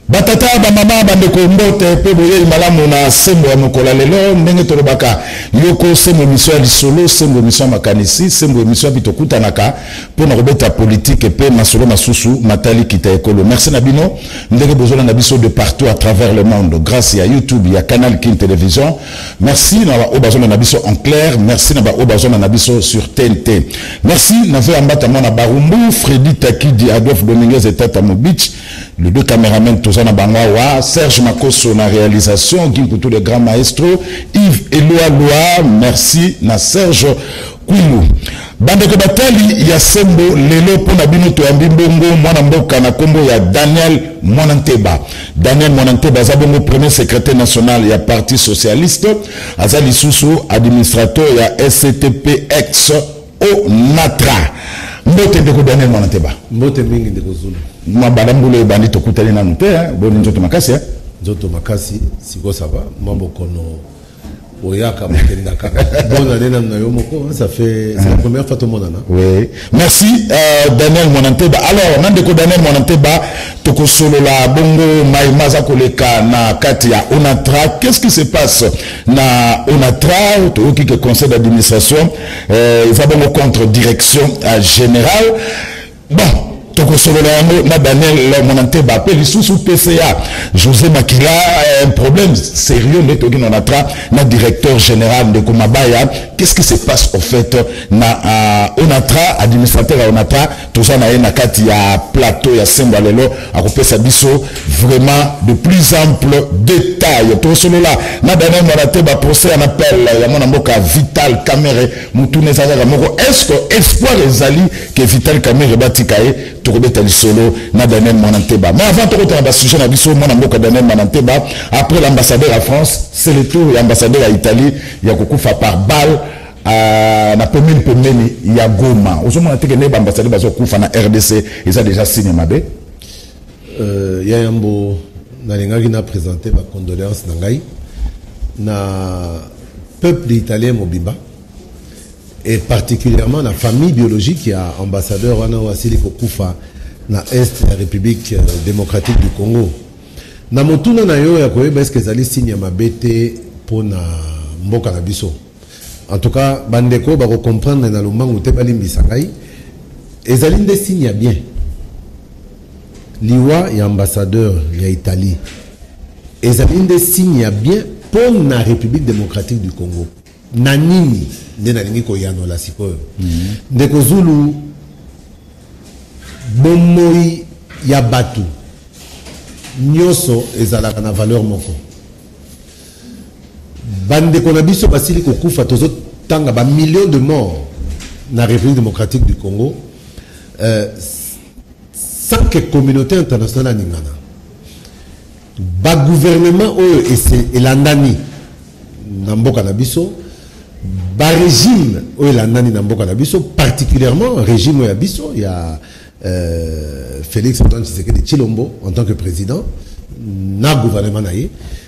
Batata ba mama bandeko mbote pe boye malamu na sembo ya mokola lelo ndenge tolobaka yoko sembo mission ya lisolo sembo mission ya makanisi sembo mission ya bitokutanaka pona kobeta politique pe masolo masusu matali kita ekolo. Merci na bino ndenge bozona na biso de partout à travers le monde grâce à YouTube ya Canal King Télévision. Merci na ba obazona na biso en clair, merci na ba obazona na biso sur TNT. Merci na ve ambata mona Barumbu Freddy Takidi Adolphe Dominguez et Tata Mobich, les deux caméramans Tozana Bangawa, Serge Makoso na réalisation, Guy Coutou le grand maestro, Yves Eloa Loa, merci na Serge Kwilu. Bandeko batali ya sembo lelo pona bino to ambibongo mwana mboka na kombo ya Daniel Monanteba. Daniel Monanteba zabongo premier secrétaire national ya Parti socialiste, azali susu administrateur ya SCTPX au Natra. Mbote ndeko Daniel Monanteba. Mbote mingi ndeko Zulu. Mabadambule bandi tokutali na nute boni nzoto makasi nzoto makasi siko sava mambo kono oyaka mokenda kaka bon année na yomoko ça fait c'est la première fois tout le monde. Oui, merci Daniel Monanteba. Alors nandeko Daniel Monanteba toko solo la bongo maimaza koleka na kati ya Onatra. Qu'est-ce qui se passe na Onatra to qui que conseil d'administration il va bongo contre direction générale. Bon toko solo na Daniel Monanteba pe lisusu PCA José Makila un problème sérieux de toki Onatra na directeur général de Komabaya. Qu'est-ce qui se passe au fait na Onatra administrateur à Onatra tout ça na na kati ya plateau ya Semba lelo a kopesa biso vraiment de plus ample détails to solo là na Daniel Monanteba procès en appel ya mona mboka Vital Kamere mutune zaza moko est-ce que espoir ezali que Vital Kamere batikaye to kobeta lisolo na Daniel Monanteba. Mais avant de rentrer dans sujet na biso mona mboka Daniel Monanteba après l'ambassadeur à France c'est le tour l'ambassadeur à Italie ya kokufa par balle na pemeni ya Goma. Ozomona teke ne ambassadeur bazo kufa na RDC ils a déjà signé mabe ya yambo na lingaki na présenter ma condoléances na ngai na peuple italien mobimba et particulièrement la famille biologique qui a ambassadeur wana wasili kokufa na est la République démocratique du Congo. Na motuna na yo ya koyeba est-ce que zali signe mabete pona mboka na biso. En tout cas, bandeko ba comprendre na lumangu te bali misangai ezali nde signe ya bien. Liwa ya ambassadeur ya Italie. Ezali nde signe ya bien pour la République démocratique du Congo. Na nini nde na lingi ko yano la sikoyo. Ndeko Zulu bomoi ya batu nyoso ezalaka na valeur moko. Bandeko na biso basili ko kufa tozo tanga ba millions de morts na République démocratique du Congo sans que communauté internationale n'ingana. Ba gouvernement oyo et landani na mboka na biso ba régime oyo landani na mboka na biso particulièrement régime ya biso ya Félix Antoine Tshisekedi Tshilombo en tant que président na gouvernement na ye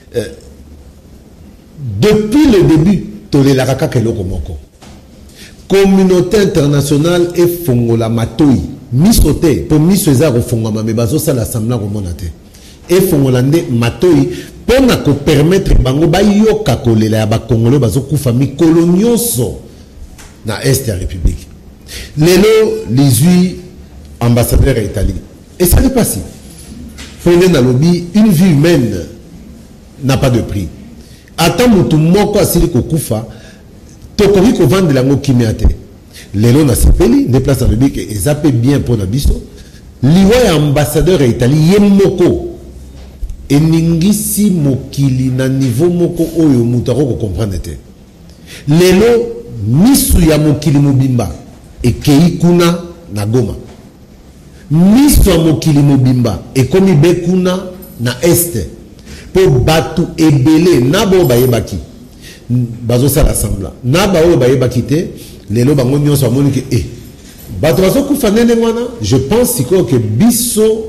depuis le début tolé la kaka keloko moko communauté internationale et fongola matoi misote pour misoza ko fongama me bazo sala assemblement ko monate et fongolande matoi pour na ko permettre bango ba yoka kolela ya ba congolais bazo kufa mikolo nyonso na est ya république lelo les ambassadeurs à Italie et ça n'est pas si fondé dans lobby une vie humaine n'a pas de prix. Attends mutu moko asili kokufa tokoki ko vendre la ngokimiate lelo na sepeli déplace dans le bic et zappé bien pour na biso liwa ya ambassadeur à Italie yemoko eningisi mokili na niveau moko oyo mutako ko comprendre te lelo misu ya mokili mobimba ekei kuna na Goma misu ya mokili mobimba ekomi bekuna na este pour batu ebele nabo bayebaki bazo sala assembla naba oyo bayebaki te lelo bango nyonso amoni ke batu bazo kufa nene mwana je pense siko que biso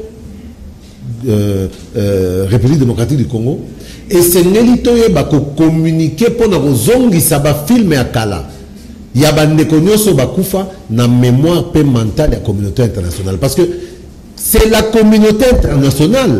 République démocratique du Congo et c'est nelito yeba ko communiquer pour na kozongisa ba film ya kala ya bandeko nyonso bakufa na mémoire pe mentale ya communauté internationale parce que c'est la communauté internationale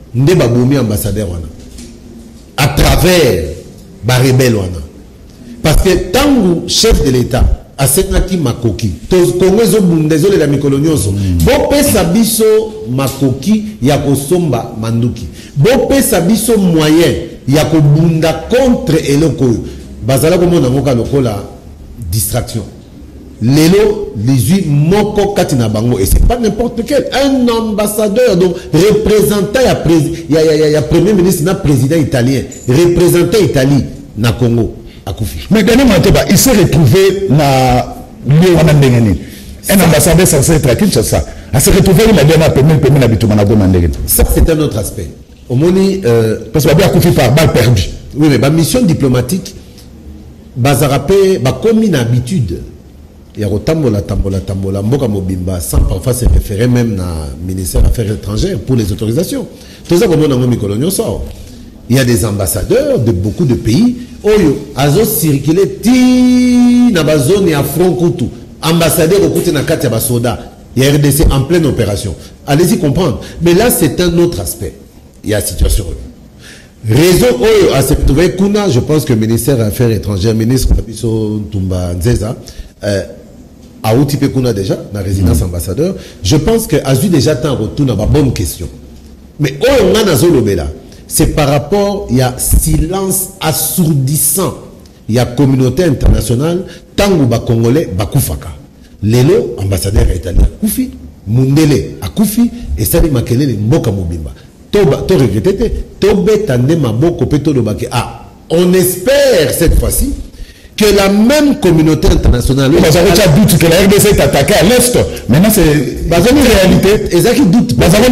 nde babomi ambassadeur wana à travers ba rebelle wana parce que tangu chef de l'état asengaki makoki to Congo ezobunda ezolela mikolo nyonso bopesa biso makoki ya kosomba manduki bopesa biso moyen ya kobunda contre eloko oyo bazala komona ngoka lokola distraction lelo les moko katina bango et c'est pas n'importe quel un ambassadeur donc représentant ya premier ministre na président italien représentant Italie na Congo akufi mais dernièrement il s'est retrouvé na Léona Ndengeni un ambassadeur censé être à Kinshasa a se retrouvé la dernière premier na bituma na Goma Ndengeni ça c'est un autre aspect au moni parce que bien akufi par balle perdue oui mais ba mission diplomatique bazarape ba comme na habitude il y a tambola mboka mobimba sans parfois se référer même na ministère des Affaires étrangères pour les autorisations tout ça comme on a mis coloniaux sort il y a des ambassadeurs de beaucoup de pays oyo azo circuler ti na bazone ya front kutu ambassadeur au côté na kati ya basoda il y a RDC en pleine opération allez-y comprendre mais là c'est un autre aspect il y a situation réseau oyo a se trouvé kuna je pense que le ministère des Affaires étrangères ministre Biso Tumba Nzeza a outipé kuna déjà la résidence ambassadeur je pense que a eu déjà temps retour na ba bonne question mais oyo ngana zolobela c'est par rapport il y a silence assourdissant il y a communauté internationale tango ba congolais bakufaka lelo ambassadeur italien akufi mundele akufi et ça li makelele mboka mobimba to regretter to betande maboko peto do bake ah on espère cette fois-ci que la même communauté internationale doute que la RDC est attaquée à l'est maintenant c'est une réalité et ça qui doute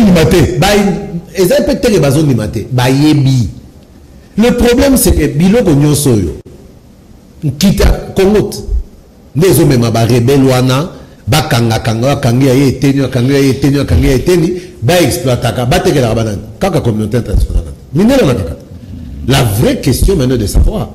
le problème c'est que biloko nyonso yo kita Congo nezo mema ba rebelle wana bakanga kangi eteni ba exploitaka batekela banane kaka communauté internationale minela nakaka la vraie question maintenant de savoir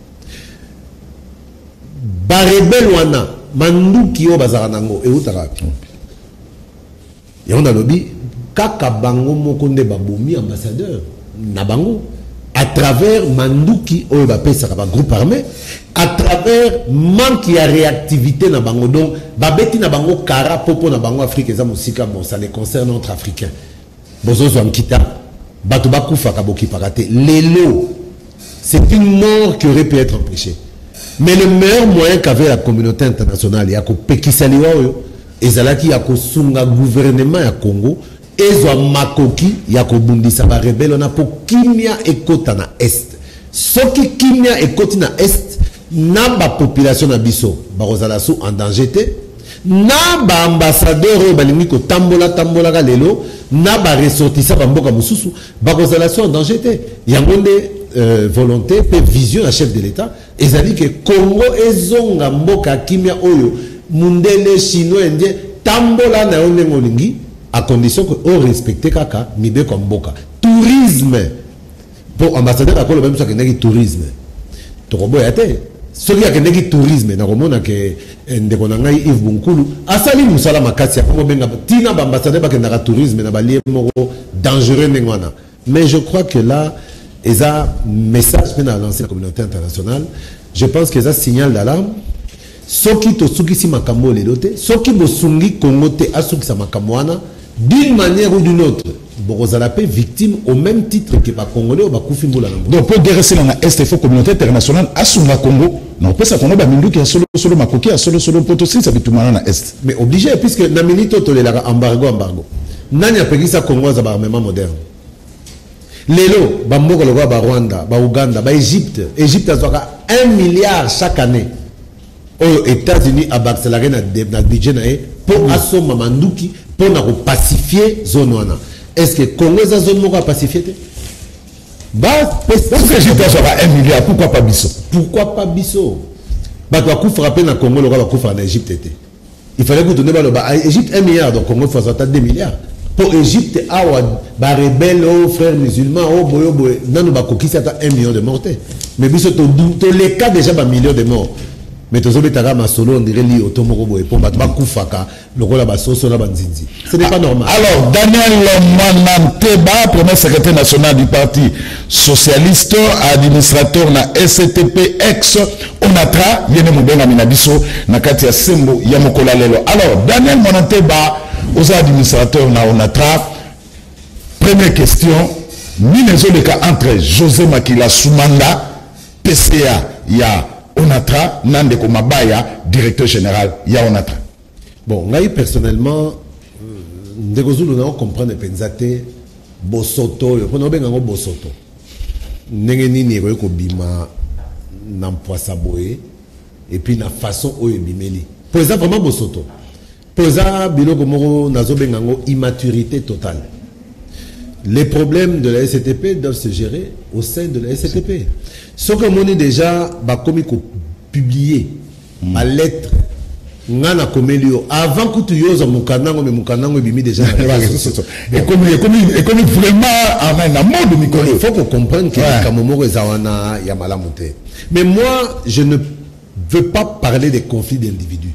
ba rebelle wana manduki o bazara nango e utaka ya on a lobby kaka bango moko nde babomi ambassadeur na bango à travers manduki o ba pesa ba groupe armé à travers manque ya réactivité na bango donc babeti na bango kara popo na bango Afrique eza musika bon ça les concerne entre africains bozozo amkita bato bakufa kaboki parate lelo c'est une mort qui aurait pu être empêchée mais le meilleur moyen qu'avait la communauté internationale ya ko pekisaliwa oyo ezalaki ya ko sunga gouvernement ya Congo ezwa makoki ya ko bundisa ba rebelle na po kimia ekota na est soki kimia ekoti na est na ba population na biso ba rozala sou en danger te na ba ambassadeur balingi ko tambola ka lelo na ba ressortissant ba mboka mususu ba rozala sou en danger te yangonde volonté pe vision à chef de l'état ezali que Congo ezonga mboka kimia oyo mundele chinois indien tambola na onde ngolingi à condition que on respecte kaka mibe comme mboka tourisme pour ambassadeur akolo même ça que ngi tourisme to ko boya te soki ya ngi tourisme na komona que ndeko na ngai Yves Bunkulu asali musala makasi ya benga tina ba ambassadeur ba ke na tourisme na balie moko dangereux ngwana mais je crois que là et ça message que a lancé la communauté internationale je pense que ça signal d'alarme soki to suki si makambo lelote soki bosungi Congo te asuki sa makamwana d'une manière ou d'une autre bokozala pe victime au même titre que ba congolais ou ba kufimbola donc pour dire c'est dans est il faut communauté internationale asunga Congo non peut ça Congo ba minduki ya solo makoki ya solo potosi ça bitumana na est mais obligé puisque na minito to le embargo nani apekisa Congo za ba armement moderne lelo bamboka lokwa ba Rwanda ba Uganda ba Égypte azwaka 1 milliard chaque année aux États-Unis à accélérer na budget na pour asoma manduki pour na pacifier zone wana est-ce que Congo za zone moko pacifier te ba parce que Égypte azwaka 1 milliard pourquoi pas biso ba to ku frapper na Congo lokwa ku frapper na Égypte te il fallait que donner ba Égypte 1 milliard donc Congo faut sortir 2 milliards pour Égypte awa ba rebelle aux frères musulmans au boyo nanu ba kokisi ata 1 million de morts mais biso to les cas déjà ba millions de morts mais tous les tagas ma solo on dirait li automoko boy pour battre kufaka lokola ba soso na banzinzi. Ce n'est pas normal. Alors Daniel Mwananteba, premier secrétaire national du parti socialiste, administrateur na STP ex Onatra, yene mubenga minabiso na kati ya sembo ya mokola lelo. Alors Daniel Mwananteba, aux administrateurs na Onatra, première question, minezo le cas entre José Makila Soumanda, PCA ya Onatra, Nandeko Mabaya, directeur général ya Onatra. Bon, moi personnellement, Ndegozulu n'a pas compris penzate bosoto, on a bien un bosoto. N'engeni ni ko bima n'empoisa boé et puis na façon o bimeli. Pour ça vraiment bosoto. Pour ça biloko moko nazo bengango immaturité totale. Les problèmes de la STP doivent se gérer au sein de la STP. Ce que mon est déjà comme publié ma lettre ngana komelio avant que tu yoses mukanango mais mukanango bimi déjà et comme vraiment en mode mikolo il faut qu'on comprenne que kamomoro zawana ya malamuté. Mais moi je ne veux pas parler des conflits d'individus.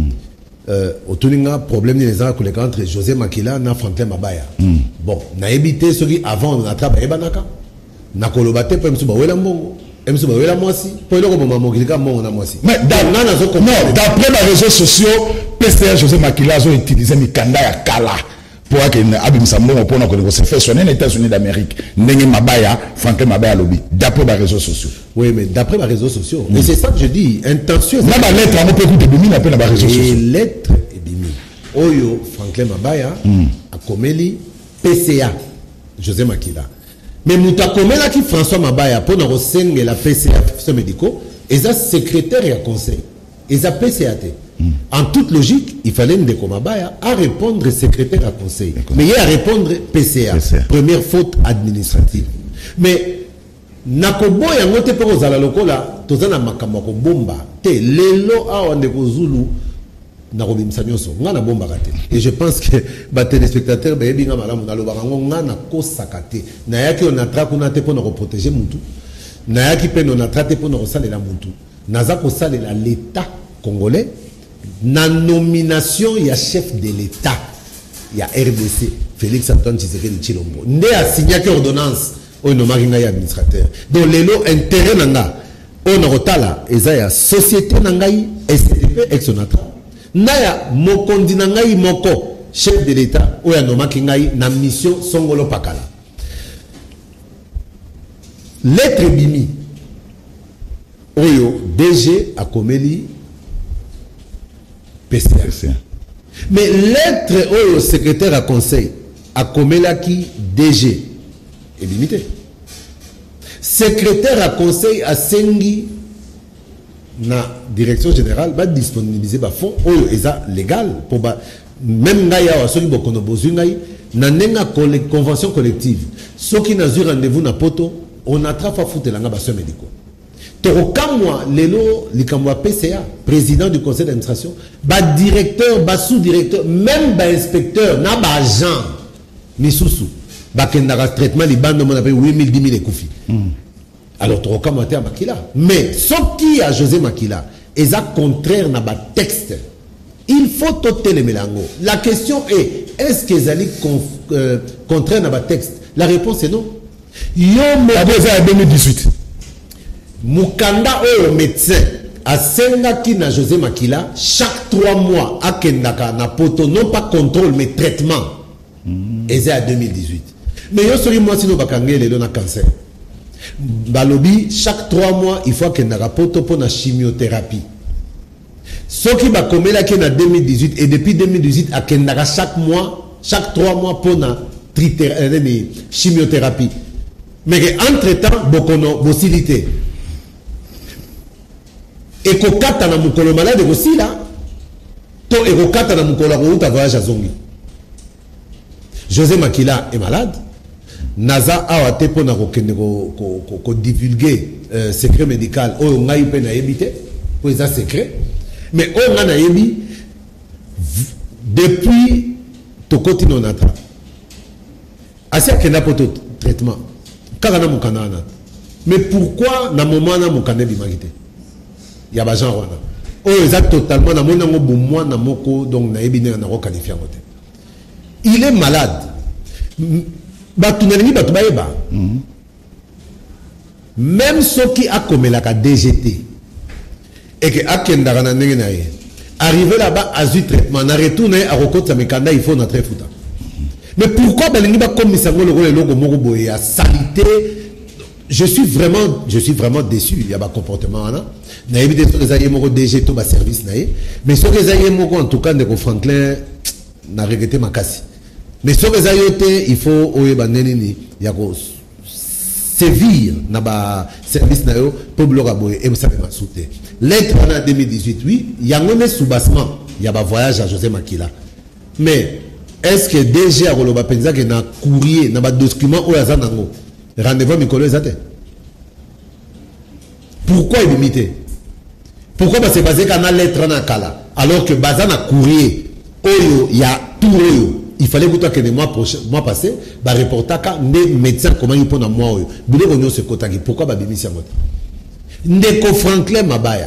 Au Tuninga, problème des collègues entre José Makila et Franklin Mabaya. Bon, na évité ceux qui avant on attrape Ebanaka. Na kolobate pour Msuba Wela Mbongo. Msuba Wela Mwasi. Pour le moment, Mogilika Mbongo na Mwasi. Mais d'après les réseaux sociaux, PCA José Makila a utilisé Mikanda ya Kala. Pour que Abim Sambongo pour nous se fait sonner les États-Unis d'Amérique. Nengi Mabaya, Franklin Mabaya lobby. D'après les réseaux sociaux. Oui, mais d'après les réseaux sociaux. Et c'est ça que je dis. Intention. Là, la lettre, on peut écouter Bimi, on appelle les réseaux sociaux. Et lettre et Bimi. Oyo, Franklin Mabaya, a Komeli, PCA, José Makila. Mais Mouta Komela qui François Mabaya, pour nous ressentir la PCA, ce médicaux, et ça, secrétaire et à conseil. Et ça, PCAT. En toute logique, il fallait Ndeko Mabaya à répondre secrétaire à conseil. Mais il y a à répondre PCA. Première faute administrative. Mais, Nakobo ya ngote pe kozala lokola tozana makambo ko bomba te lelo awa ndeko Zulu nakobimisa nyonso ngana bomba kate. Et je pense que ba téléspectateurs ba yebinga malamu na loba ngo ngana ko sakate na yaki on atra kuna te pour protéger mutu na yaki pe on atra te pour salela mutu naza ko salela l'état congolais na nomination ya chef de l'état ya RDC Félix Antoine Tshisekedi Tshilombo nde a signé ordonnance on a administrateur. Donc, les lots intérêts nanga, on a rotala, et société nangai, STP, ex-onatra. Naya, mokondi nangai moko, chef de l'État, ou ya nomaki ngai, na mission Songolo Pakala. Lettre bimi, oyo, DG a komeli, PCA. Mais lettre oyo, secrétaire à conseil, a komelaki DG, est limité. Secrétaire à conseil à Sengi na direction générale va disponibiliser ba fonds oyo eza légal pour ba même ngaya wa soki bokono bozingai na nenga convention collective soki na zu rendez-vous na poto on attrape futelanga ba soins médicaux tokamwa lelo likamwa PCA président du conseil d'administration ba directeur ba sous-directeur même ba inspecteur na ba agent misusu bakendaka traitement libando mon appelle 8000 10 000 ekoufi. Alors tu recommandes à Makila. Mais ce qui a José Makila est contraire na ba texte. Il faut toter les mélango. La question est que Zali contraire na ba texte? La réponse est non. Yo me 2018. Mukanda o médecin a senga qui na José Makila chaque 3 mois a kendaka na poto non pas contrôle mais traitement. Et c'est à 2018. Mais yo sori moi sino bakangele le na cancer. Balobi chaque 3 mois il faut qu'il y ait un rapport pour la chimiothérapie. Ce qui va comme là qui est en 2018 et depuis 2018 à Kendara chaque 3 mois pour la chimiothérapie. Mais entre-temps, bokono possibilité. Et kokata na mukolo malade aussi là. To et kokata na mukolo route voyage à Zongi. José Makila est malade. Naza a été pour divulguer secret médical ou on a eu peine à éviter pour les secrets mais on a émis depuis tout côté non atra assez qu'il n'a pas de traitement car on a mon canal mais pourquoi na moment na mon canal d'imagité il y a pas genre Oh, exact totalement. Na mona ngo boumwa na moko donc na ebine na ro qualifier ngote. Il est malade. Batu na lingi batu baeba. Même ceux qui a comme la DGT et que akendara na ndenge na ye. Arrivé là-bas à du traitement, na retourner à Rokota Mekanda, il faut notre fouta. Mais pourquoi balingi ba comme ça le rôle logo moko boye à salité? Je suis vraiment déçu. Il y a un comportement là. Na évité que ça y moko DG to ba service na ye. Mais ce que ça y moko en tout cas de Franklin na regretté makasi. Mais ce que ça y était, il faut oyeba neni ya ko sévir na ba service na yo pour bloquer boye et ça va sauter. Lettre en 2018 oui, il y a un soubassement, il y a un voyage à José Makila. Mais est-ce que DG a roloba penza que na courrier na ba document o ya nango rendez-vous Mikolo ezate? Pourquoi il limité? Pourquoi c'est basé sur la lettre na kala alors que basé na courrier oyo il y a tout oyo il fallait que le mois passé ba reporter ka médecin comment il pona moi oyo bile ko nyose kotaki pourquoi ba bimisi ngote ndeko Franklin Mabaya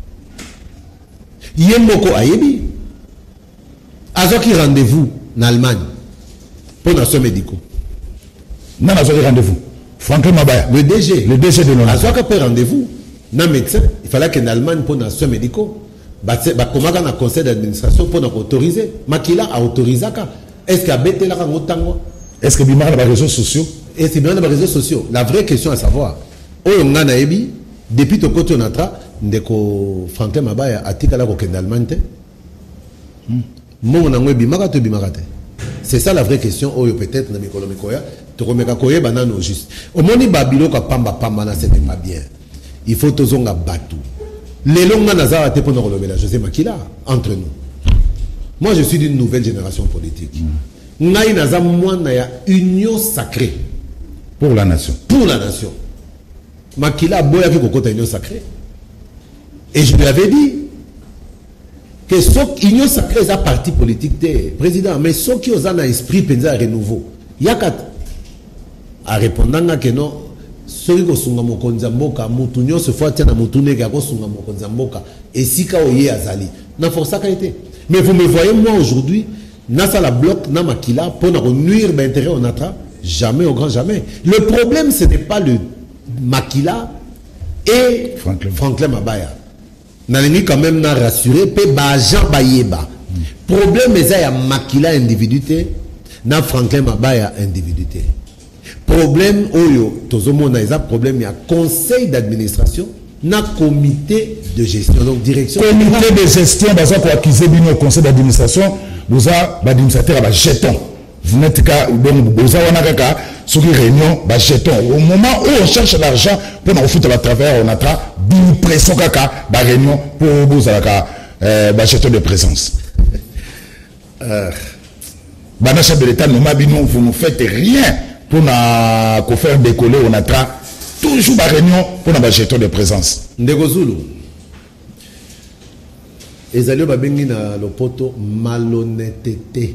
yemoko ayebi azoki rendez-vous en Allemagne pour les soins médicaux. Non, on rendez-vous. Franklin Mabaya. Le DG de l'ONU. Azoka peut rendez-vous. Non, médecin, il fallait qu'en Allemagne pour les soins médicaux. Comment on a un conseil d'administration pour nous autoriser? Makila a autorisé. Est-ce qu'il y a bêté là en Est-ce que Bimar a les réseaux sociaux? Et c'est bien les réseaux sociaux. La vraie question à savoir, depuis ton côté on a tra, ndeko Franklin Mabaya a tika là qu'en Allemagne. C'est ça la vraie question. Oh, peut-être, tu remets banane au juste. Au moment où Babilo ka pamba c'était pas bien. Il faut tous on battu. Les longs nazara te pour nous relever la José Makila entre nous. Moi, je suis d'une nouvelle génération politique. Ngai naza mwana ya union sacrée pour la nation. Pour la nation. Makila boya ki kokota union sacrée. Et je lui avais dit que ce union sacrée est un parti politique président mais ceux qui ont un esprit pensa à renouveau il y a quatre à répondre que non ceux qui sont dans mon mboka mutunyo se fois tiens na mutune qui a sunga mon mboka et si ka oye azali na force a été mais vous me voyez moi aujourd'hui na ça la bloc na makila pour nuire l'intérêt on attra jamais au grand jamais le problème ce n'est pas le makila et Franklin Mabaya. Nalini quand même n'a rassuré pe ba Jean Bayeba. Problème est ya Makila individuité na Franklin Mabaya individuité. Problème oyo tozomo na eza problème ya conseil d'administration na comité de gestion donc direction comité de gestion baza ko accuser bino conseil d'administration boza ba administrateur ba jeton. Vous n'êtes qu'à boza wana kaka sur une réunion ba jeton au moment où on cherche l'argent pour nous foutre à travers on a une pression kaka ba réunion pour boza kaka ba jeton de présence. Bah chef de l'État nous vous ne faites rien pour nous faire décoller on a toujours ba réunion pour nous jeton de présence. Ndeko Zulu. Ezali ba bengi na lopoto malhonnêteté.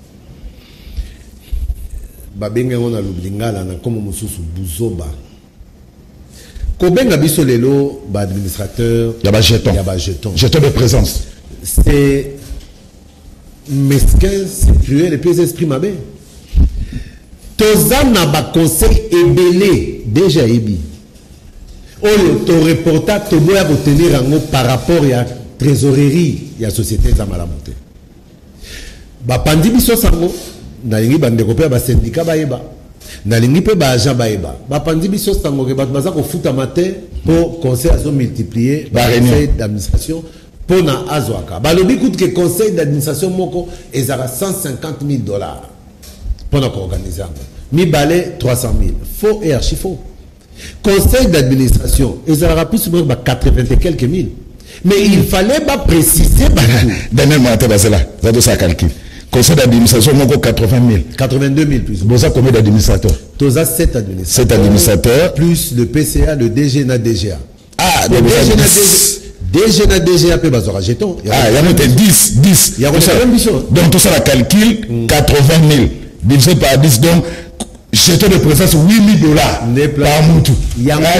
Babenga on a l'oblingala na comme mususu buzoba kobenga biso lelo ba administrateur ya ba jeton de présence c'est mesquin c'est cruel et puis esprit mabé tozana ba conseil ebelé déjà ebi oyo to reporta to boya ko tenir ango par rapport ya trésorerie ya société za malamonte ba pandi biso sango nalingi bandeko pe ba syndicat baeba nalingi pe ba agent baeba ba pandi biso sango ke bat baza ko futa matin pour conseil azo multiplier ba conseil d'administration pour na azwaka ba lobi coûte que conseil d'administration moko ezara $150,000 pour na organiser mi balé 300,000 faux et archi faux conseil d'administration ezara plus ba 80 et quelques mille mais il fallait pas préciser Daniel Monaté basela ça doit ça calcul. Conseil d'administration, 80 000. 82 000 plus. Vous avez combien d'administrateurs? Vous avez 7 administrateurs. 7 administrateurs. Plus le PCA, le DG na DGA. Ah, donc DG na DGA, peut bazora jeton. Ah, il y a 10. Il y a donc tout ça, la calcul, 80 000. Divisé par 10, donc, jeton de présence $8,000 par Moutou. Il faut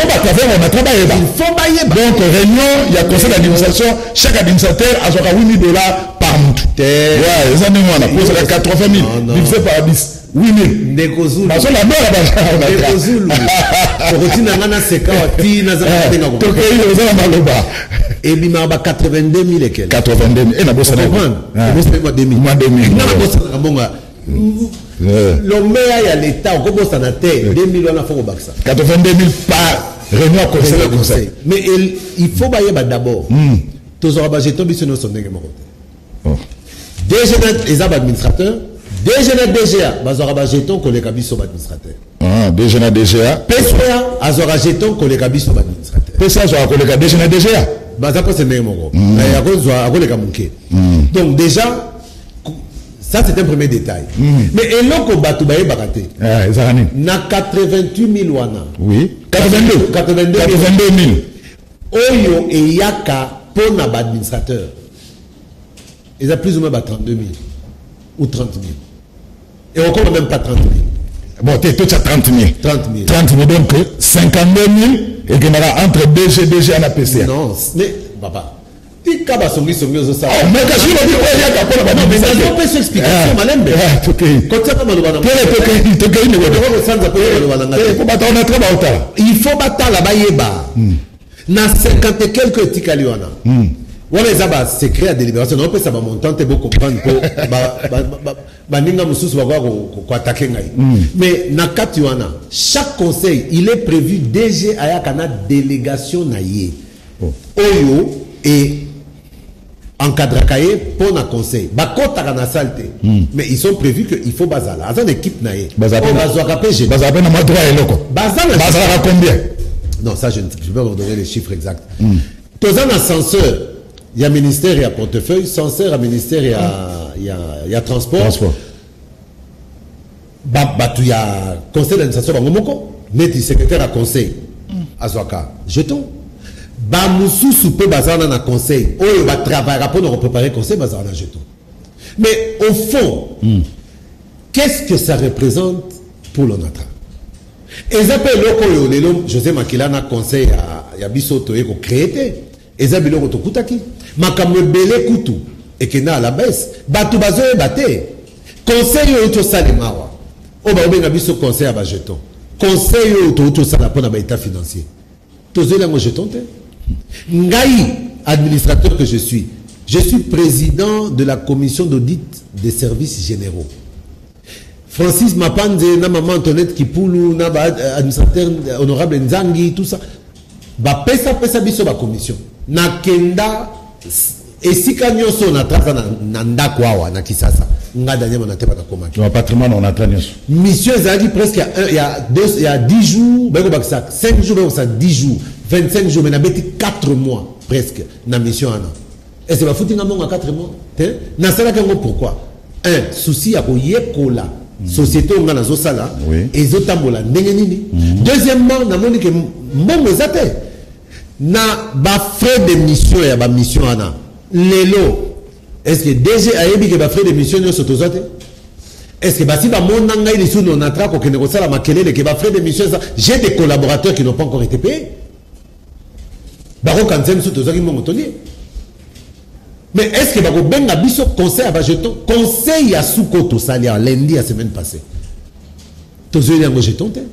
donc réunion, il y a conseil d'administration, chaque administrateur a $8,000 par Moutou. Ouais, ça nous on a posé la 80 000 divisé par 10. 8,000. Nekozulu. Parce que la mort là-bas. Nekozulu. Pour nangana seka wati na zama denga ko. Toke yo za maloba. Et bima ba 82 000 et quelques. 82 000. Et na bossa na. Bossa na 2000. Moi 2000. Na bossa na bonga. L'homme ya l'état ko bossa na terre 2000 wana faut baksa. 82 000 par réunion conseil. Mais il faut bailler d'abord. Tous aura jeton biso no sondenge moko. Déjà les administrateurs DGA bazora jeton ko les kabiso administrateur. Ah, DGA. PSA azora jeton ko les kabiso administrateur. PSA azora ko les DGA. Baza ko c'est même moko. Ya ko zo ko les kamunke. Donc déjà ça c'est un premier détail. Mais eloko batu baye bakate. Ah, ezarani. Na 88 000 wana. Oui. 82 000. Oyo e yaka pona ba administrateur. Ils ont plus ou moins 32 000 ou 30 000. Et encore même pas 30 000. Bon, tu as 30 000. 30 000, donc 52 000 et qu'il y aura entre DG et la PCA. Non, mais papa. Tu as songi au ça. Mais quand je dis mais ça ne peut s'expliquer. Il faut battre la baïeba. Na 50 et quelques tikaliwana. Voilà les abats secret à délibération. On peut ça va monter pour comprendre que ninga mususu va quoi attaquer ngai. Mais na katiwana chaque conseil il est prévu DG aya kana délégation naie. Oyo et encadre cahier pour na conseil. Ba kota kana salte. Mais ils sont prévus que il faut bazala. Azan équipe naie. Bazala na madroit et loko. Bazala combien? Non, ça je peux pas vous donner les chiffres exacts. Tous un ascenseur. Il y a ministère, il y a portefeuille, censeur, il y a ministère, il y a transport. Il y a conseil d'administration, mais il secrétaire à conseil. Azwaka, jeton. Moussou soupe bazana na conseil. Oh, il va travailler pour nous préparer conseil bazana jeton. Mais au fond, qu'est-ce que ça représente pour l'ONATRA? Et ça peut le José Makila na conseil à Bisoto et créé. Et ça biloko to kutaki. Makamwe belé kutu et que na à la baisse. Batu bazo e baté. Conseil yo to salemawa. O ba obenga biso conseil à ba jeton. Conseil yo to sala pour na ba état financier. To zela mo jeton te. Ngai administrateur que je suis président de la commission d'audit des services généraux. Francis Mapanze na maman Antoinette Kipulu na ba administrateur honorable Nzangi tout ça. Ba pesa biso ba commission. Na kenda esika nyoso na traza na ndako awa na Kisasa nga danyama na teba komaki le patrimoine on a traîné mission ezali presque il y a 10 jours bako bakisa 5 jours bako ça 10 jours 25 jours mais na beti 4 mois presque na mission ana et c'est ba futi nga monga 4 mois te na sala kango pourquoi un souci ya koyekola société on na zo sala ezotambola ndenge nini deuxièmement na moni ke mbongo ezate na ba frais de mission ya ba mission ana lelo est-ce que DG a yebi que ba frais de mission yo sotozote est-ce que basi ba mona ngai li sunu na tra ko kene ko sala makelele que ba frais de mission ça j'ai des collaborateurs qui n'ont pas encore été payés ba ko kanzem sotozoki mo motoli mais est-ce que ba ko benga biso conseil à ba jeton conseil ya suko to sali en lundi la semaine passée tozoyi yango jeton te.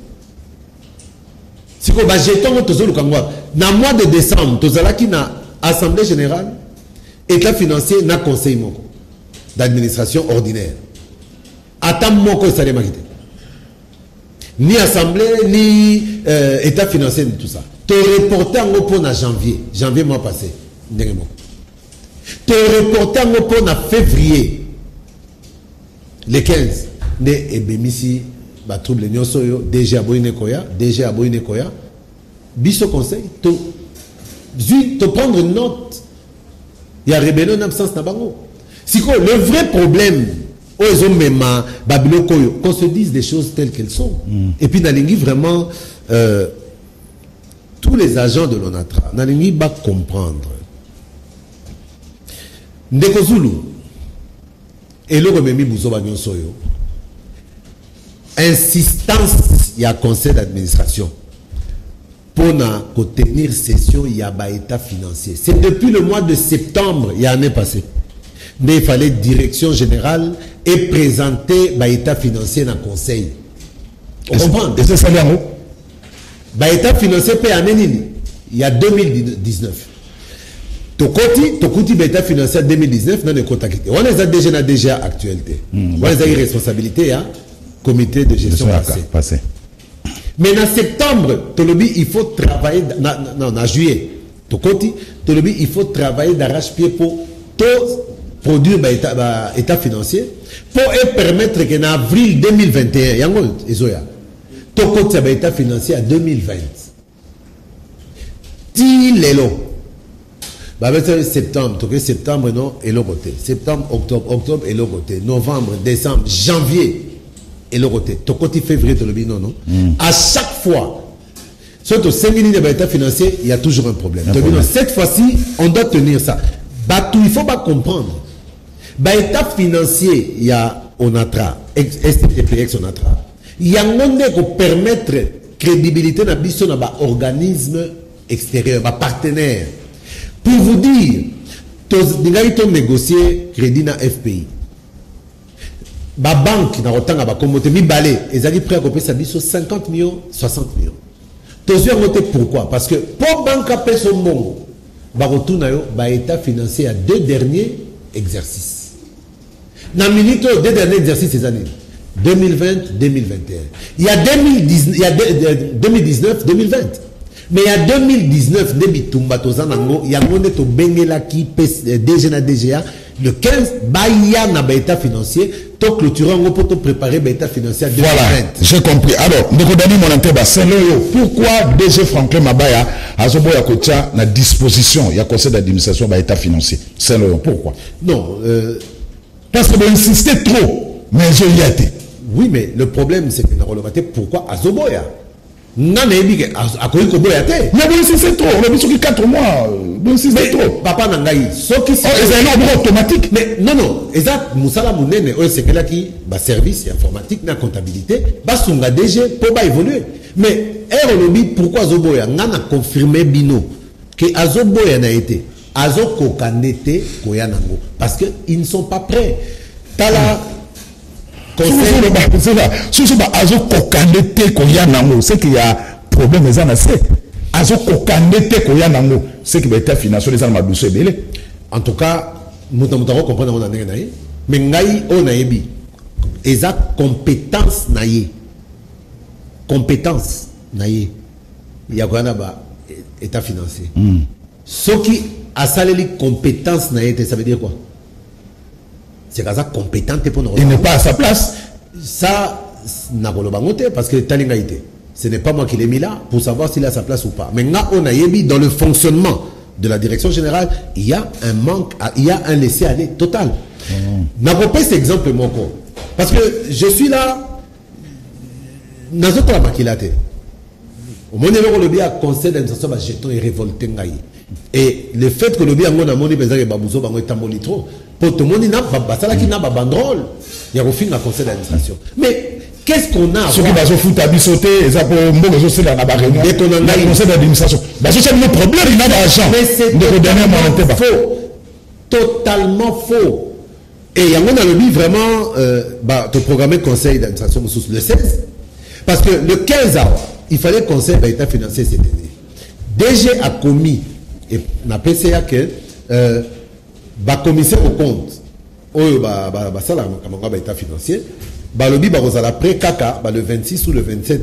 Si vous avez dans mois de décembre, vous avez na assemblée générale, état financier, na conseil d'administration ordinaire. Attends, moko ça ni assemblée, ni état financier, ni tout ça. Tu reporté en pour janvier mois passé. Tu reporté en pour février, le 15. Ne ebemisi ba trouble nyoso yo DG aboyine koya biso conseil to prendre une note il y a rébellion en absence na bango si quoi le vrai problème aux même babiloko qu'on se dise des choses telles qu'elles sont et puis nalingi vraiment tous les agents de l'ONATRA nalingi ba comprendre ndeko Zulu et le rememi buzo ba nyoso yo insistance il y a conseil d'administration pour tenir session il y a état financier. C'est depuis le mois de septembre il y a année passée. Mais il fallait direction générale et présenter l'état financier dans le conseil. On comprend? Et c'est ça, l'état financier peut année il y a 2019. Tokoti l'état financier 2019 dans le contact. On les a déjà actualité. On les a eu responsabilité à comité de gestion passé. Mais en septembre, Tolobi, il faut travailler en juillet. Tokoti, Tolobi, il faut travailler d'arrache-pied pour produire l'état financier pour permettre qu'en avril 2021, yango ezoya tokoti ya l'état financier à 2020 ti lelo septembre non et le côté septembre octobre et le côté novembre décembre janvier et le côté tokoti février tolobi non à chaque fois surtout 5 lignes de l'état financier il y a toujours un problème. Cette fois-ci on doit tenir ça. Il ne faut pas comprendre. L'état financier, il y a ONATRA, STTPX ONATRA. Il y a un monde qui permettre crédibilité dans l'organisme extérieur, partenaire. Pour vous dire, nous avons négocié crédit dans FPI. La banque, dans le temps, ils ont prêt à couper 50 millions, 60 millions. Pourquoi? Parce que pour la banque, l'état financier a 2 derniers exercices. Dans le minute, 2 derniers exercices ces années. 2020, 2021. Il y a 2019, 2020. Mais il y a 2019, il y a DGA, le 15, il y a un état financier, pour clôturer pour préparer l'état financier à 2020. Voilà, j'ai compris. Alors, pourquoi DG Franklin Mabaya a la disposition, il y a conseil d'administration de l'état financier? C'est le pourquoi? Non, parce que vous insistez trop, mais je y étais. Oui, mais le problème, c'est que pourquoi Azoboya? Non, mais mais vous insistez trop, on a vu 4 mois, vous insistez trop. Papa Nangaï, ce qui c'est un ordre automatique. Mais non, exact, Moussala Mounene, c'est que là qui, service informatique, la comptabilité, Sunga DG, pour évoluer. Mais, Lobby, pourquoi Azoboya? On a confirmé Bino que Azoboya n'a été. Azoko Kanete Koyanango. Parce qu'ils ne sont pas prêts. Tala. C'est qu'il y a problème les anacés. C'est qu'il y a été financier les armes douce. En tout cas, nous devons comprendre que mais ngai on a ébi. Exact compétence naïe. Compétence naïe. Il y a quoi là-bas état financier. Ce qui a salé compétence naïe, ça veut dire quoi? C'est ça compétent pour nous. Il n'est pas à sa place. Ça, n'a pas le parce que ce n'est pas moi qui l'ai mis là pour savoir s'il a sa place ou pas. Mais là, on a émis dans le fonctionnement de la direction générale, il y a un manque, il y a un laisser-aller total. N'a pas cet exemple, mon corps. Parce que je suis là, dans notre maquillate. Au moment où le bien conseil d'administration, jeton est révolté. Et le fait que le bien a moni bezaki babuzo bango etamboli trop pour tout le monde n'a pas ça là qui n'a pas banderole il y a au fin la conseil d'administration. Mais qu'est-ce qu'on a ceux qui va se foutre à bisoter et ça pour mbogo so la réunion dès qu'on a le conseil d'administration bah c'est le problème il n'a pas d'argent mais c'est faux, totalement faux. Et il y a un lobby vraiment te programmer conseil d'administration le 16 parce que le 15 août il fallait conseil d'état financier cette année. DG a commis et na PCA que commissaire au compte ça là comme état financier lobby après kaka le 26 ou le 27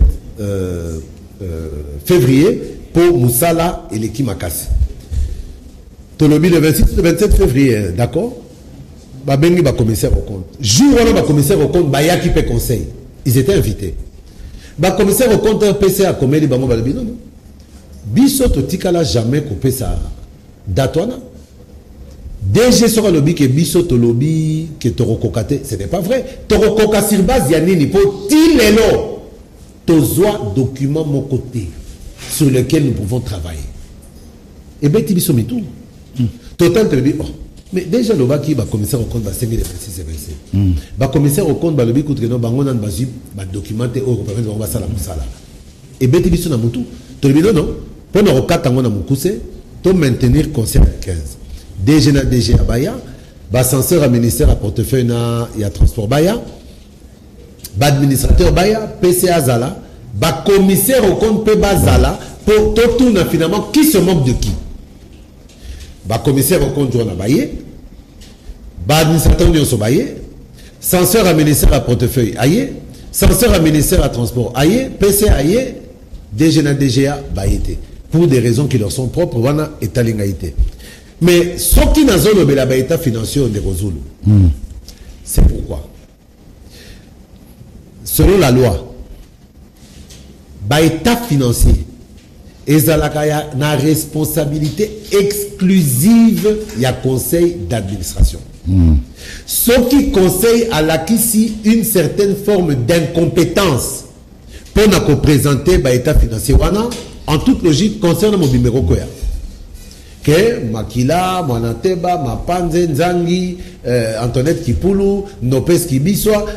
février pour Moussala et l'équipe Makassi. To lobby le 26 ou le 27 février, d'accord? Bengi commissaire au compte. Jour où commissaire au compte yaki pe conseil. Ils étaient invités. Commissaire au compte PCA comme les bango balobi non. Biso to tikala jamais coupé sa datwana. DG sera lobby que biso to lobby que toro kokate, ce n'est pas vrai. Toro koka sur base yanini pour tilelo tozoa document mon côté sur lequel nous pouvons travailler. Et ben tibiso mitou. Total te dit Mais déjà, le bas qui va commissaire au compte va 5 000 précis va commissaire au compte va le bic que non bangon en basi va documenter au représentant va sala musala. Et bête biso na mutu. To le non pour nous recata ngona mukuse to maintenir conseil à 15. DG na DG à Baya, va censeur à ministère à portefeuille na ya transport Baya, va administrateur Baya, PCA Zala, va commissaire au compte pe Bazala pour tout na finalement qui se moque de qui. Va commissaire au compte Joana Baye, va administrateur Nyonso Baye, censeur à ministère à portefeuille Aye, censeur à ministère à transport Aye, PC Aye, DG na DGA Baye. Pour des raisons qui leur sont propres, wana etalingaïté. Mais ce qui n'a pas le état financier de Rosulu, c'est pourquoi. Selon la loi, l'état financier est la responsabilité exclusive du conseil d'administration. Ce qui conseille à l'acquis une certaine forme d'incompétence pour nous présenter l'état financier. En toute logique, concerne mon numéro quoi. Que Makila, Manateba, Mapanze, Nzangi, Antoinette Kipulu, Nopes Kibiswa,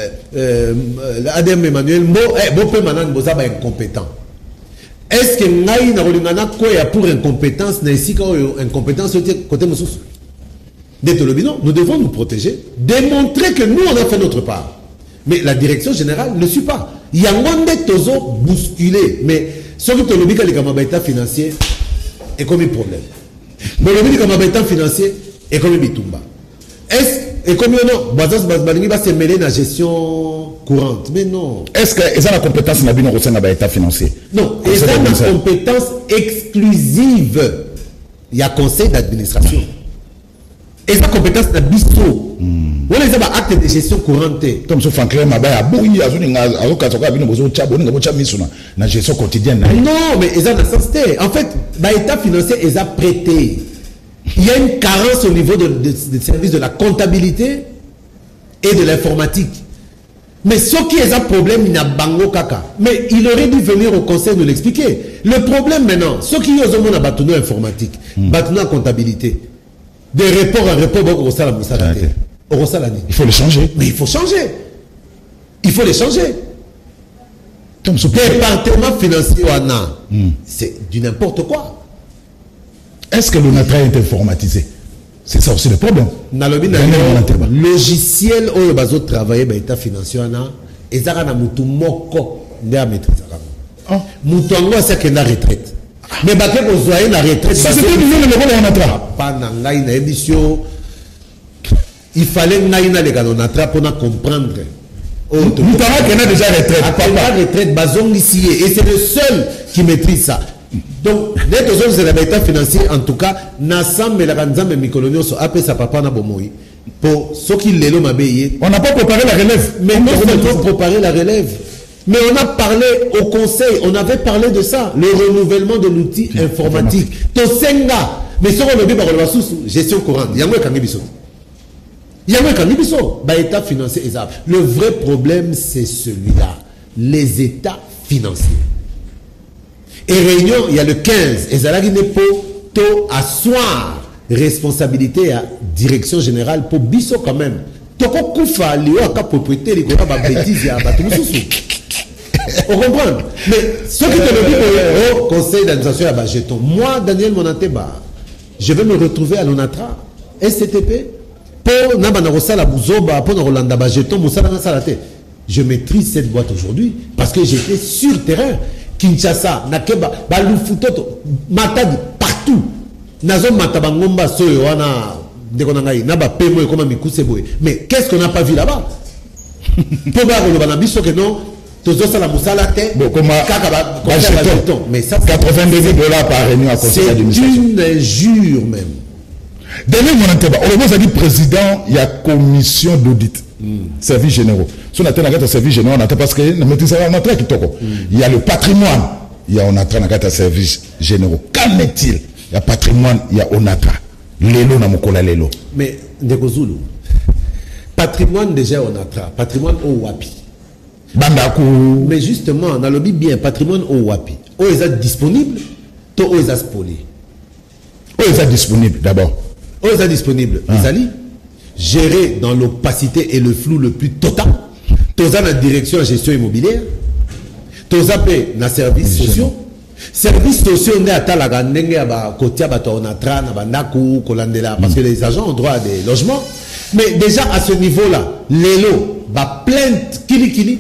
Adem Emmanuel, Bope Manan Bozaba incompétent. Est-ce que Naï n'a pas quoi pour incompétence, n'a ici incompétence côté Moussous? Nous devons nous protéger, démontrer que nous on a fait notre part. Mais la direction générale ne suit pas. Il y a un monde tozo bousculé, mais ce que tu as dit que les état financier est comme un problème. Mais le état financier est comme un bitumba. Est-ce que comme non, Bazas va se mêler dans la gestion courante? Mais non. Est-ce que ça la compétence n'a pas au sein de l'état financier? Non, et ça la compétence exclusive. Il y a conseil d'administration. Et sa compétence n'a biso. On les a acte de gestion courante. Comme ce Franklin Mabaya, bouilli à zone à Okatoka, bien aux autres chabons, n'a pas mis sur la gestion quotidienne. Non, mais ils ont assisté. En fait, l'état financier, ils ont prêté. Il y a une carence au niveau des services de la comptabilité et de l'informatique. Mais ce qui est un problème, il n'y a bango kaka. Mais il aurait dû venir au conseil nous l'expliquer. Le problème maintenant, ce qui est au monde à bâtonneau informatique, bâtonneau comptabilité, de report en report, il faut le changer. Mais il faut changer. Il faut les changer. Comme ce département financier, c'est du n'importe quoi. Est-ce que l'ONATRA est informatisé? C'est ça aussi le problème. Logiciel où les autres travaillent dans l'état financier, et ça a mutu moko de maîtrise. Mutu ango c'est que la retraite. Mais baké ko zoyer la retraite. C'est le numéro de l'ONATRA. Pas na ngai na émission. Il fallait ngai na les gars l'ONATRA pour comprendre. Mutu ango qui a déjà retraite. Papa retraite bazong ici et c'est le seul qui maîtrise ça. Donc, dès que vous avez l'état financier, en tout cas, Nassam et la Ranzam et Mikolonio sont appelés sa papa na bomoui. Pour ceux qui l'ont mabéyé. On n'a pas préparé la relève. Mais non seulement préparé la relève. Mais on a parlé au conseil, on avait parlé de ça, le renouvellement de l'outil informatique. Tosenga. Mais ce qu'on a dit par le sous gestion courante. Il y a un candibiso. Il y a un candibiso. L'état financier est ça. Le vrai problème, c'est celui-là. Les états financiers. Et réunion, il y a le 15. Et Zalagi n'est pas to asseoir responsabilité à direction générale pour biso quand même. Toko koufa liyo aka propriété li kona ba bêtise ya ba tumususu. On comprend. Mais ce qui te le dit au conseil d'administration à Bajeton, moi Daniel Monanteba, je vais me retrouver à l'ONATRA, STTP, pour nabana rosala buzoba, pour Rolanda Bajeton, musala na salate. Je maîtrise cette boîte aujourd'hui parce que j'étais sur terrain. Kinshasa, Nakeba, Balufutoto, Matadi, partout. Nazo Matabangomba, Soyoana, Dekonangaï, Naba Pemo et comme Mikuseboé. Mais qu'est-ce qu'on n'a pas vu là-bas? Pour voir le Banabiso que non, Tozo Salamoussala, mais ça, 82 $, par réunion à conseil d'administration. C'est une injure même. Daniel Monanteba, on a dit président, il y a commission d'audit. Services généraux. Si on a un service général, on a parce que il y a le patrimoine, il y a un service généraux. Qu'en est-il? Il y a patrimoine, il y a ONATRA. Lelo na mokola lelo. Mais Ndekozulu, patrimoine déjà ONATRA, patrimoine au Wapi. Bandaku. Mais justement, on a le bien patrimoine au Wapi. Où est disponible? Où est spolé? Où est disponible d'abord? Aux est disponible. Les alliés, gérer dans l'opacité et le flou le plus total. Toza la direction de gestion immobilière. Toza paie na services sociaux. Services sociaux, on est à la gandenge à côté à Batonatra, à Bandakou, Kolandela, parce que les agents ont droit à des logements. Mais déjà à ce niveau-là, les lots, plainte, kili,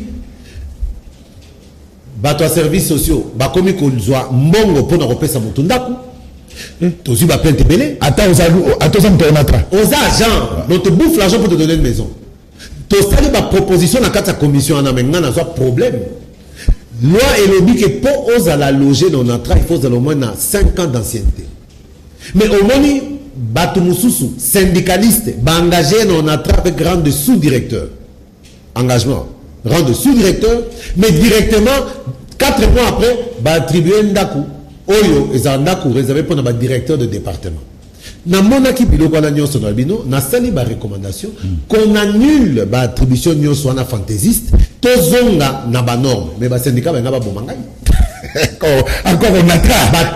bateau services sociaux, comme il soit mongo pour nous repasser sa motundaku. Tu aussi plainte belé. Attends, aux agents, donc tu bouffes l'argent pour te donner une maison. Tu as ma proposition dans la commission, on a maintenant un problème. Loi et lobby que pour oser la loger dans notre il faut au moins 5 ans d'ancienneté. Mais au moins, Batumususu, syndicaliste, engagé dans notre avec rang de sous-directeur. Engagement, rang de sous-directeur, mais directement, 4 mois après, attribuer Ndaku. Oyo, et Zandaku réservé pour le directeur de département. Na monaki biloko na nyonso na bino na sali ba recommandation qu'on annule ba attribution nyonso na fantaisiste tozonga na ba norme mais ba syndicat ba ngaba bomangai encore on a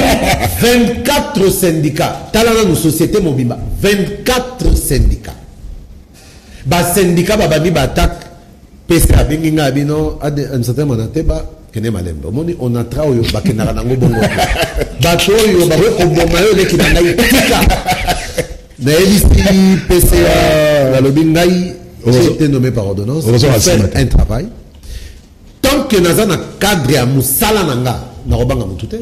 24 syndicats talana nos sociétés mobimba 24 syndicats ba syndicat ba bandi ba attaque PCA benginga bino à un certain moment ba kene malembe omoni on a tra oyo bakenaka nango bongo bato oyo bakoboma yo leki na ngai tika na elisi PCA nalobi ngai j'ai été nommé par ordonnance pour faire un travail tant que naza na cadre ya musala nanga na robanga mutu te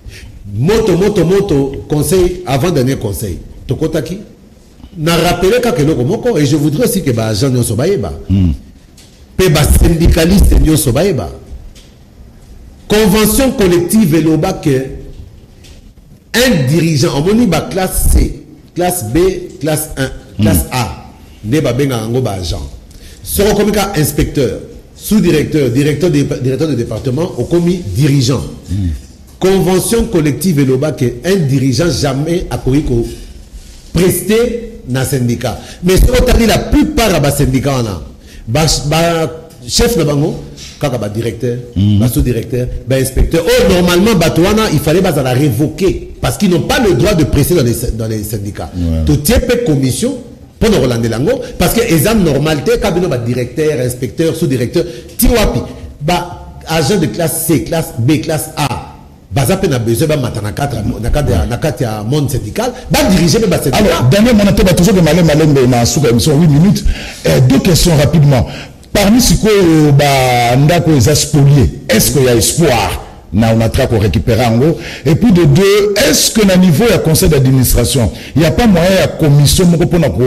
moto conseil avant dernier conseil tokotaki na rappeler kaka eloko moko et je voudrais aussi que ba agent nyonso bayeba pe ba syndicaliste nyonso bayeba convention collective et l'OBA que un dirigeant, on moni ba classe C, classe B, classe 1, classe A, ne ba benga ngo ba agent. Sera comme inspecteur, sous-directeur, directeur de département, au commis dirigeant. Convention collective et l'OBA que un dirigeant jamais a pu prester dans syndicat. Mais ce qu'on dit la plupart des syndicats chef de bango kaka directeur, sous-directeur, inspecteur. Oh, normalement, Batouana, il fallait la révoquer parce qu'ils n'ont pas le droit de presser dans les syndicats. Tout y est commission pour nous relander l'ango parce que les hommes normalité, kabino directeur, inspecteur, sous-directeur, tiwapi, agent de classe C, classe B, classe A. Bazape na besoin ba matana 4 na monde syndical ba diriger ba syndicat. Alors dernier mon attend toujours de malem na souka émission 8 minutes. Deux questions rapidement. Parmi ce que ndako les spoliés, est-ce qu'il y a espoir na on a tra pour récupérer en gros? Et puis de deux, est-ce que na niveau ya conseil d'administration, il n'y a pas moyen ya commission pour na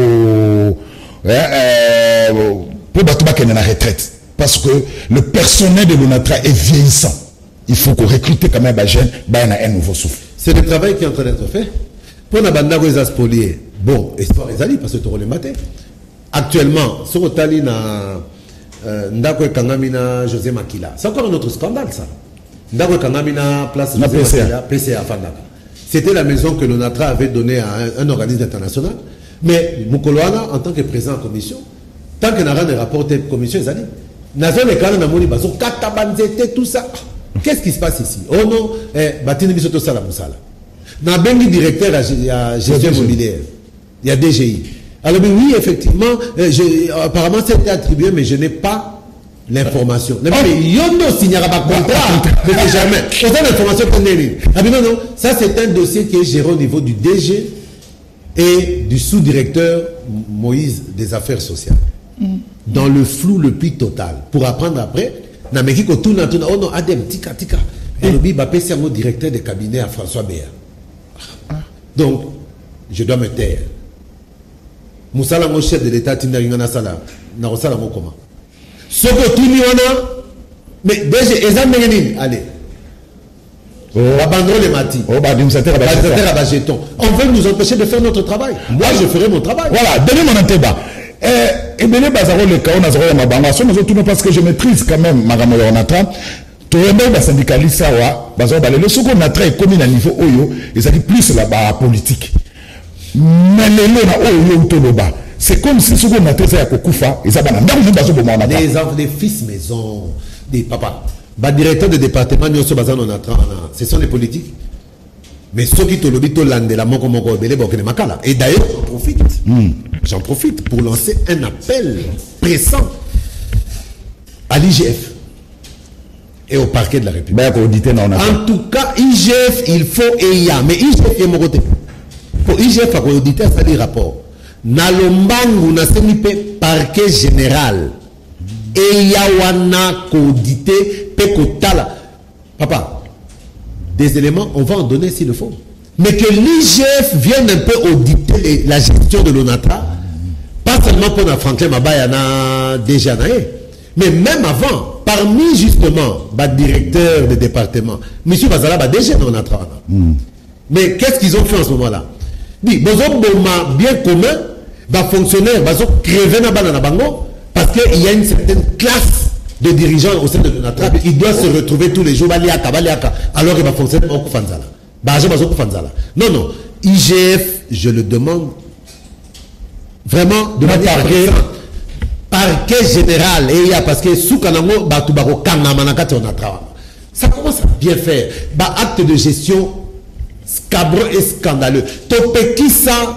pour battre qu'elle na retraite parce que le personnel de l'ONATRA est vieillissant. Il faut qu'on recrute quand même des jeunes, un nouveau souffle. C'est le travail qui est en train d'être fait. Pour na banda les spoliés, bon, espoir les alliés parce que tu le matin. Actuellement, sur le tali na Ndako Kangamina José Makila. C'est encore un autre scandale, ça. Ndako Kangamina, place José Makila, PCA Fandaka. C'était la maison que l'ONATRA avait donnée à un organisme international. Mais Moukoloana, en tant que président de la commission, tant que n'a rien rapporté de commission, ils ont dit, Nazon et Kana Namoni Bazo, Katabanzete, tout ça. Qu'est-ce qui se passe ici? Oh non, Batini Bisoto Sala Moussala. Dans Bengi directeur, il y a gestion immobilière. Il y a DGI. Alors oui, effectivement, apparemment c'était attribué, mais je n'ai pas l'information. Mais Yondo signera pas contrat de jamais. Vous avez l'information qu'on est. Non, ça c'est un dossier qui est géré au niveau du DG et du sous-directeur Moïse des affaires sociales. Dans le flou le plus total. Pour apprendre après, Namekiko tourne, oh non, Adem, tika. Et le Bibapé, c'est un directeur de cabinet à François Béa. Donc, je dois me taire. Moussala, mon chef de l'État, Tindaringana Sala, Narosala Mokoma. Soko Tuniona, mais déjà, Ezan allez. Abandonne les matis. On veut nous empêcher de faire notre travail. Moi, je ferai mon travail. Voilà, donnez mon antéba. Et bien, le cas, on a zéro ma bangation, parce que je maîtrise quand même ma gamoyonatra. Tu remets les syndicalistes, le second natra est commis à niveau Oyo, et ça dit plus la politique. Mais c'est comme si ce qu'on a fait à Kokoufa, et ça va des fils maison, des papas. Directeur de département, ce sont les politiques. Mais ceux qui te le disent, et d'ailleurs, j'en profite pour lancer un appel pressant à l'IGF et au parquet de la République. En tout cas, IGF, il faut EIA. Mais IGF est mon côté. Pour IGF, il faut auditer ça des rapports. Nalombangu na semipe parquet général. EIA wana auditer pekotala. Papa, des éléments, on va en donner s'il le faut. Mais que l'IGF vienne un peu auditer la gestion de l'ONATRA, pas seulement pour Franklin Mabayana déjà, mais même avant, parmi justement les directeurs de département, M. Bazala va déjà dans l'ONATRA. Mais qu'est-ce qu'ils ont fait en ce moment-là? Dit, bien commun, fonctionnaires, crever na bango, parce qu'il y a une certaine classe de dirigeants au sein de l'ONATRA, il doit se retrouver tous les jours, alors il va fonctionner au Koufanzala. Non, non. IGF, je le demande vraiment de manière parquet général. Et il y a parce que sous Kanamo, ça commence à bien faire. Acte de gestion scabreux et scandaleux. Topeki ça,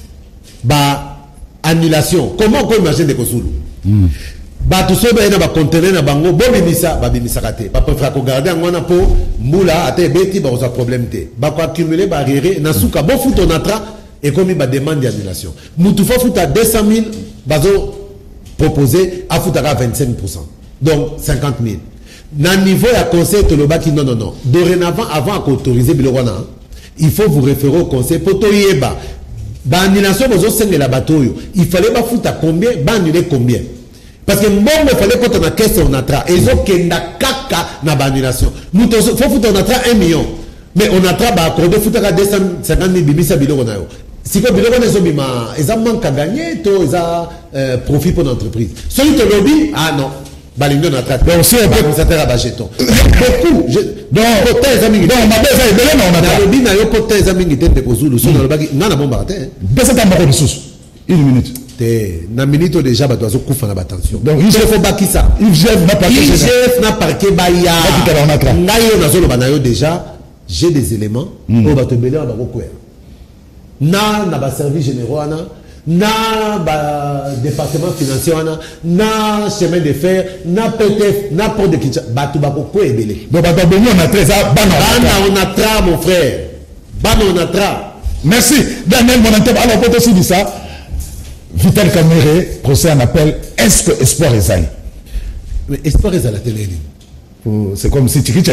annulation. Comment on peut imaginer des Kosoulou? Tout ça va contenir na bango bomimisa babimisa kate ba préfère ko garder ngona po mula ate beti ba osa problème te ba ko accumuler ba rere na suka bo futo natra et comme ba demande d'annulation mutu fo futa 200 000 bazo proposer à futa 25%, donc 50 000 na niveau ya conseil to lobaki non dorénavant avant qu'autoriser bilorona il faut vous référer au conseil pour toyeba ba annulation bozo sengela batoyo il fallait ba futa combien ba annuler combien. Parce que moi, il fallait qu'on ait caisse on a tra. Et ils ont kaka na annulation. Nous faut foutre on a tra 1 million. Mais on a tra accordé foutre à 250 000 bibisa bilo on a yo. Si que bilo on a zo bima, ils ont manque à gagner, to ils ont profit pour l'entreprise. Celui te lobby, ah non. Balingo na tra. Donc c'est un peu comme ça terre à bajeton. Beaucoup. Donc côté les amis. Donc ma belle ça est belé non on a tra. Lobby na yo côté les amis qui étaient déposés le sous dans le bagi. Ngana bomba té. Besa ta mako sous. Une minute. Na minute déjà ba doit kufa na attention. Donc il faut baki ça. IGF na parquet baya. Ngayo na zolo banayo déjà, j'ai des éléments au ba te belé ba ko na ba service généraux na ba département financier na chemin de fer na peut-être na port de Kinshasa ba to ba ko ebele. Donc ba boni on a très ça bana on a tra mon frère. Bana on a tra. Merci Daniel Monanteb. Alors pour aussi dit ça Vital Kamere procès en appel. Est-ce que Espoir est allé? Mais Espoir est à la télé. C'est comme si Chikicha.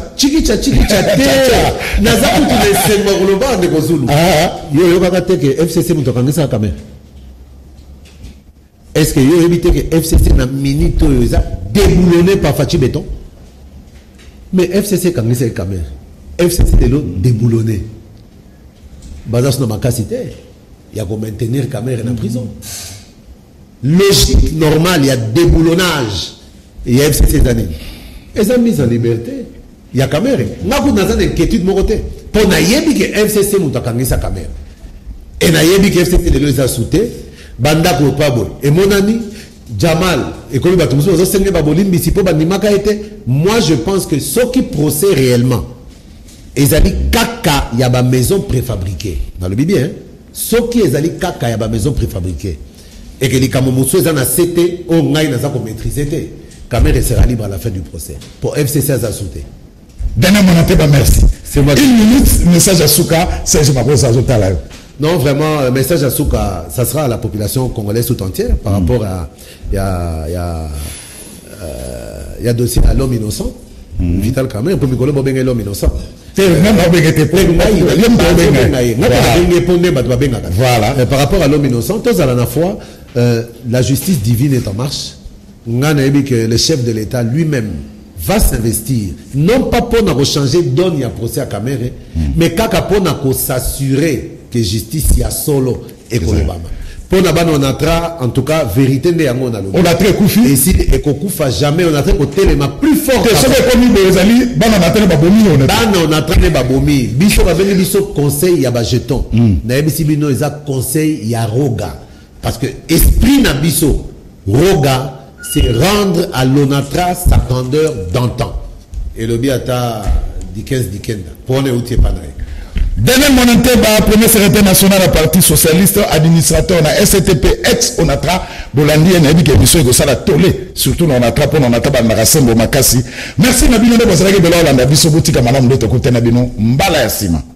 Nazaku tu laisses Moroloba de Kozulu. Yo bagate que FCC mutokangisa Kamere. Est-ce que yo évité que FCC na minute yoza déboulonné par Fachi Béton? Mais FCC kangisa Kamere. FCC de l'eau déboulonné. Bazas na makasité. Il y a qu'à maintenir Kamere en prison. Logique normale, il y a déboulonnage. Il y a FCC d'année. Et ça mise en liberté. Il y a Kamere. Nous avons une inquiétude de mon côté. Pour naïebi que FCC moutakangisa Kamere. Et naïebi que FCC les a souté. Banda Kopabo. Et mon ami Jamal. Et comme il va tout le monde, moi je pense que ce qui procède réellement, ils ont dit kaka, il y a ma maison préfabriquée. Dans le bien, hein? Ce qui est allé kaka ya ba maison préfabriquée et que les Kamomotso ils en a cité au ngai na za ko maîtriser Kamere sera libre à la fin du procès pour FCC à sauter. Daniel Monanteba, merci. C'est moi. Une minute message à Souka, c'est je m'appelle ça là. Non vraiment message à Souka, ça sera à la population congolaise tout entière par rapport à il y a dossier à l'homme innocent. Vital Kamere pour Mikolo Bobenga l'homme innocent. Voilà. Par rapport à l'homme innocent, tous à la fois, la justice divine est en marche. Le chef de l'État lui-même va s'investir, non pas pour changer donne à procès à Kamere, mais pour s'assurer que justice y a solo et Kolobama. Pour on a en tout cas vérité de yango na on a très koufi et si et kokufa jamais on a très côté les plus fort que ce que comme des ali bana na tele babomi on a très babomi biso ba bengi biso conseil ya ba jeton na ebisi bino eza conseil ya roga parce que esprit na biso roga c'est rendre à l'onatra sa grandeur d'antan et le biata dikens dikenda pour ne outil panaï. Daniel Monanteba, premier secrétaire national à Parti Socialiste, administrateur na STP ex Onatra, Bolandi et Nabi Kebiso et Gosala Tolé, surtout on a trappé, on a tabac Marasembo Makasi. Merci Nabino de Bozarek Belolanda, Bisoboutika Madame de Tokote Nabino, Mbala Yassima.